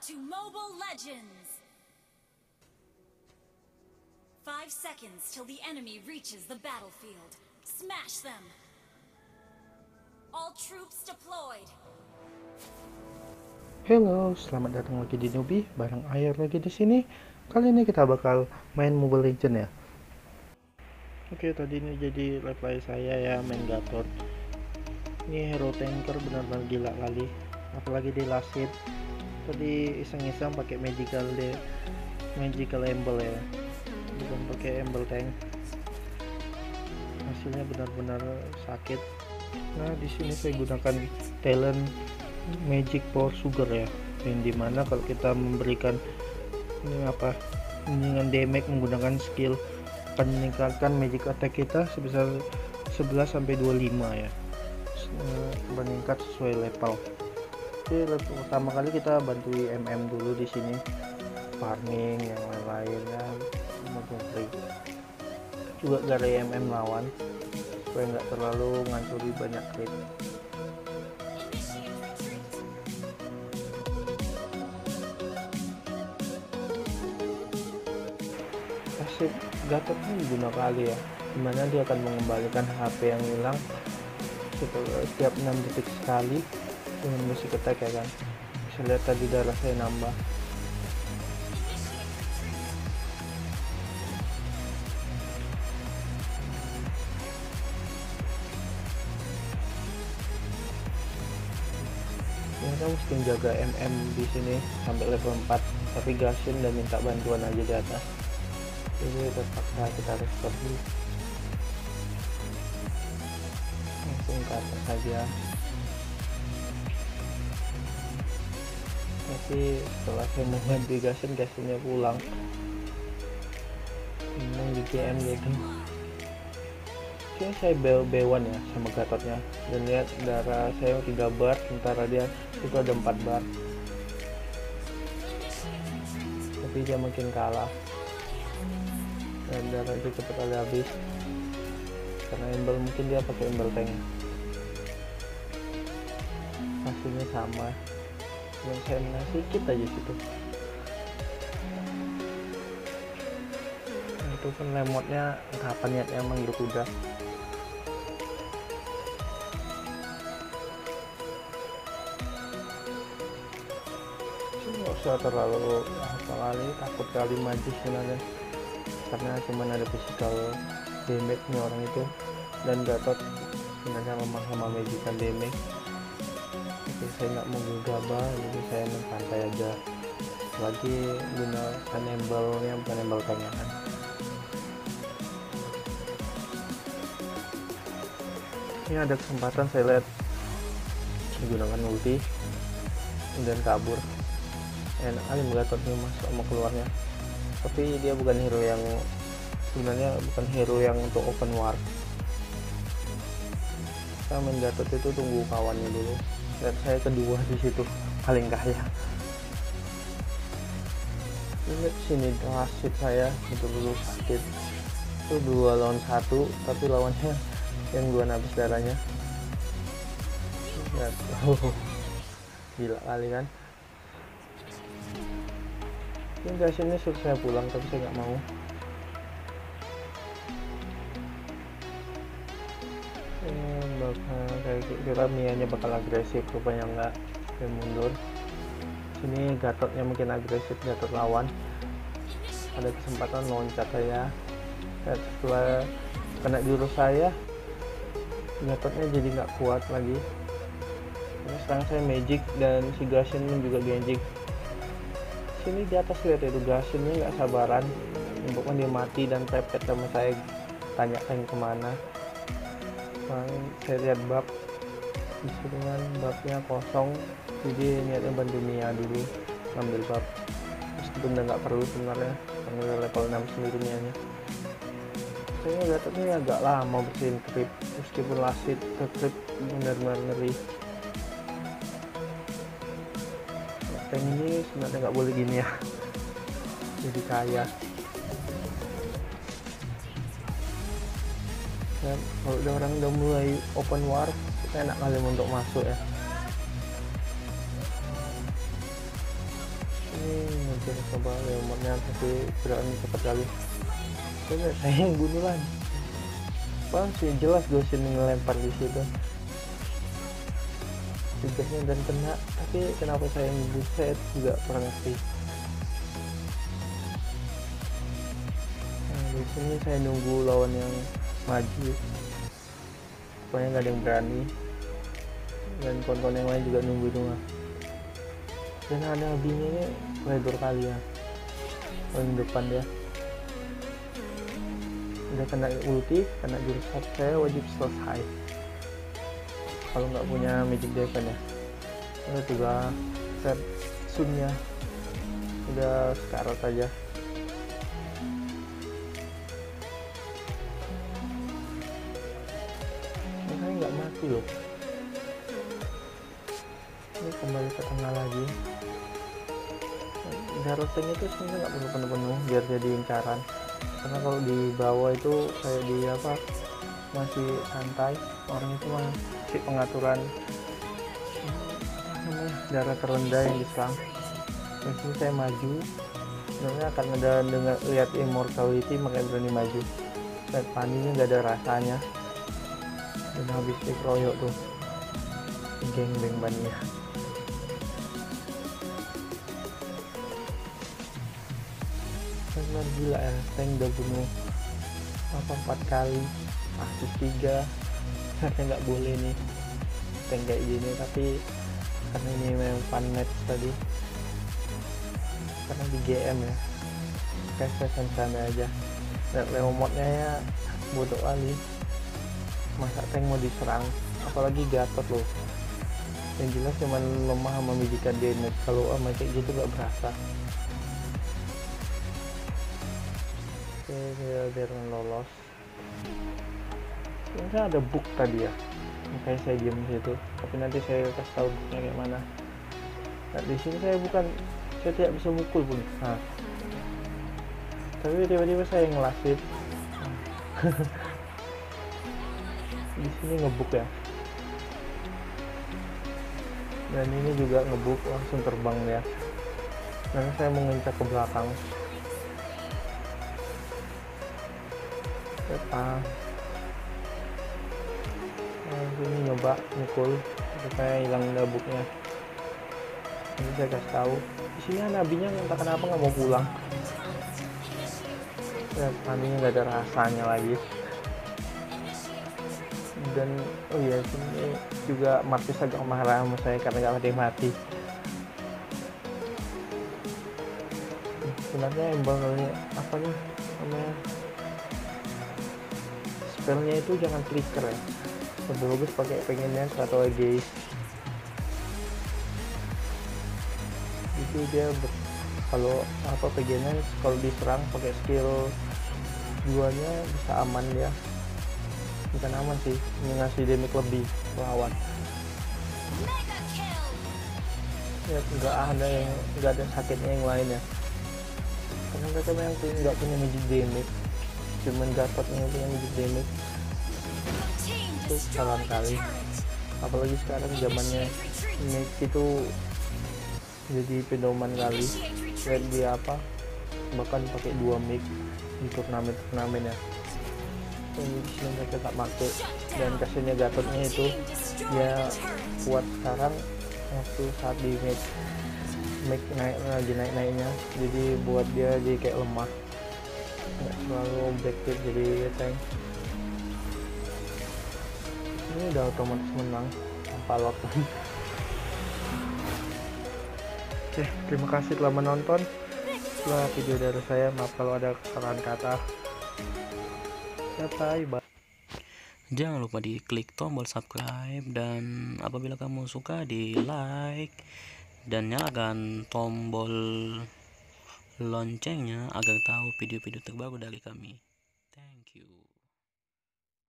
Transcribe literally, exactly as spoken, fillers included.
to Mobile Legends! Five seconds till the enemy reaches the battlefield. Smash them! All troops deployed! Halo, selamat datang lagi di Nubi, bareng Ayer lagi di sini. Kali ini kita bakal main Mobile Legends ya. Oke, tadi ini jadi reply saya ya, main Gatot. Ini hero tanker benar-benar gila kali, apalagi di last hit. Tadi iseng-iseng pakai magical de magical embel ya, bukan pakai embel tank. Hasilnya benar-benar sakit. Nah, di sini saya gunakan talent Magic Power Sugar ya, yang dimana kalau kita memberikan ini apa dengan damage menggunakan skill akan meningkatkan magic attack kita sebesar sebelas sampai dua puluh lima ya, meningkat sesuai level. Oke, level pertama kali kita bantu M M dulu di sini, farming yang lain-lain ya, juga dari M M lawan supaya nggak terlalu ngancuri banyak crit. Pasif Gatot ini guna kali ya, dimana dia akan mengembalikan H P yang hilang setiap enam detik sekali dengan musik attack ya kan. Bisa lihat tadi darah saya nambah. Kita mesti jaga M M di sini sampai level empat, tapi gasin dan minta bantuan aja di atas. Jadi terpaksa kita restore dulu. Langsung ke atas saja. Tapi setelah saya mau ganti gasin, gasinnya pulang. Memang di G M gitu. Oke, saya B one ya sama Gatotnya, dan lihat darah saya tiga bar, sementara dia itu ada empat bar. Tapi dia makin kalah, dan darah itu cepat kali habis karena embel, mungkin dia pakai embel tank. Hasilnya sama, yang saya menang sedikit aja situ. Nah, itu kan lemotnya apa niatnya manggil kuda. Nggak usah terlalu apa kali, takut kali maju sebenarnya, karena cuma ada physical damage nya orang itu, dan Gatot sebenarnya lemah sama magical damage. Jadi saya nggak mau gegabah, jadi saya main santai aja, lagi gunakan embelnya bukan embel tank kan. Ini ada kesempatan saya lihat menggunakan ulti dan kabur. Enak kali Gatot nih masuk sama keluarnya, tapi dia bukan hero yang sebenarnya bukan hero yang untuk open war. Kita main Gatot itu tunggu kawannya dulu. Dan saya kedua di situ, paling kaya. Lihat sini wasit saya betul-betul sakit. Itu dua lawan satu, tapi lawannya yang dua habis darahnya. Lihat, oh, gila kali kan. Ini guys, ini suruh saya pulang, tapi saya nggak mau. Eh, bakal kayak kira Mianya bakal agresif, rupanya nggak, dia mundur. Sini Gatotnya mungkin agresif, Gatot lawan. Ada kesempatan loncat saya. Dan setelah kena jurus saya, Gatotnya jadi nggak kuat lagi. Ini sekarang saya magic dan si Gasin juga magic. Sini di atas lihat itu gasinnya nggak sabaran, bukan dia mati dan pepet sama saya, tanyakan kemana. Nah, saya lihat bab di sini kan babnya kosong, jadi niatnya bantu Mia dulu ngambil bab, meskipun udah nggak perlu sebenarnya karena level enam sendiri Mianya. Saya lihat ini agak lama bersihin trip, meskipun lasit ke trip benar-benar ngeri. Tank ini sebenarnya nggak boleh gini ya, jadi kaya. Dan kalau udah orang udah mulai open war, kita enak kali untuk masuk ya. Oke, coba remote-nya tapi geraknya cepat kali. Coba saya yang bunuh lagi. Wah, sih jelas Goshin ngelempar di situ. Tugasnya dan kena, tapi kenapa saya yang buset juga kurang ngerti. Nah, di sini saya nunggu lawan yang maju. Pokoknya nggak ada yang berani. Dan kawan-kawan yang lain juga nunggu doang. Dan ada abinya ini lebar kali ya. Paling depan dia. Udah kena ulti, kena jurus hard, saya wajib selesai kalau nggak punya magic defense ya. Ada juga set sunnya udah sekarat aja. Ini saya nggak mati loh. Ini kembali ke tengah lagi. Darah tank itu sebenarnya nggak perlu penuh-penuh biar jadi incaran, karena kalau di bawah itu kayak di apa masih santai, orang itu masih pengaturan namanya darah terendah yang diserang. Di sini saya maju, sebenarnya akan ada dengar lihat immortality makanya berani maju. Dan paninya nggak ada rasanya, dan habis dikeroyok tuh geng beng bannya. Benar gila ya, tank udah bunuh apa empat kali, asis tiga. Saya nggak boleh nih tank kayak gini, tapi karena ini memang fun match tadi, karena di G M ya, kayak saya santai aja. Dan remote-nya ya bodoh kali, masa tank mau diserang, apalagi Gatot loh. Yang jelas cuman lemah sama magical damage, kalau sama kayak gitu nggak berasa. Oke, saya biar lolos. Ini ada book tadi ya, makanya saya diam di situ. Tapi nanti saya kasih tahu booknya kayak mana. Nah, di sini saya bukan, saya tidak bisa mukul pun. Nah, tapi tiba-tiba saya ngelasit. Di sini ngebuk ya. Dan ini juga ngebuk, langsung terbang ya. Karena saya mengencak ke belakang. Apa? Nah, ini nyoba mukul supaya hilang gabuknya. Ini saya kasih tahu. Di sini nabinya entah kenapa nggak mau pulang. Ya, nabinya nggak ada rasanya lagi. Dan oh iya, sini juga Martis agak marah sama saya karena nggak ada yang mati. Sebenarnya embalnya apa nih namanya? Spellnya itu jangan flicker ya, lebih bagus pakai pengennya atau guys. Itu dia kalau apa pengennya kalau diserang pakai skill duanya bisa aman ya, bukan aman sih, ini ngasih damage lebih lawan. Ya nggak ada yang nggak ada sakitnya yang lainnya, karena mereka memang nggak punya magic damage. Cuman Gatotnya punya magic damage, itu salah kali. Apalagi sekarang zamannya make itu jadi pedoman kali. Lihat dia apa, bahkan pakai dua make di turnamen turnamen ya. Ini mereka tak pakai, dan kasihnya Gatotnya itu dia kuat sekarang waktu saat di make make naik lagi naik naiknya, jadi buat dia jadi kayak lemah, nggak selalu objektif jadi tank. Ini udah otomatis menang tanpa lot. Oke, terima kasih telah menonton. Setelah video dari saya, maaf kalau ada kesalahan kata. Bye bye. Jangan lupa di klik tombol subscribe, dan apabila kamu suka di like, dan nyalakan tombol loncengnya agar tahu video-video terbaru dari kami.